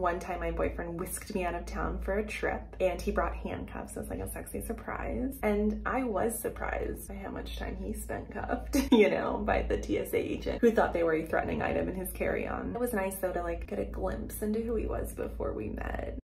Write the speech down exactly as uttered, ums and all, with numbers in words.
One time my boyfriend whisked me out of town for a trip and he brought handcuffs as like a sexy surprise. And I was surprised by how much time he spent cuffed, you know, by the T S A agent who thought they were a threatening item in his carry-on. It was nice though to like get a glimpse into who he was before we met.